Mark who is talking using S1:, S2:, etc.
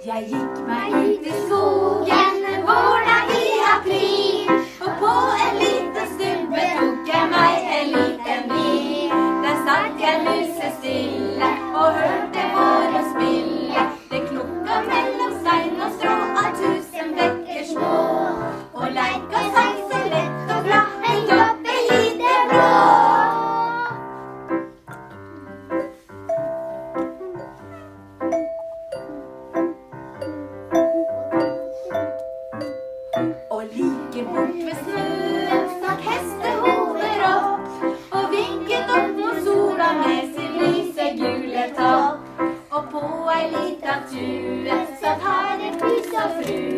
S1: Jeg gikk meg ut i skogen en vårdag i april, og på en liten stubbe tok jeg meg en liten bil. Der satt jeg musestille og hørte våre spille. Det klokka mellom stein og strå av 1000 bekker små, og leik og sang så lett og glad, en jobbet i det blå. Like bort ved snøen stakk hestehoder opp, og vinket opp mot sola med sin lyse gule topp. Og på ei lita tue satt her en pus og fru.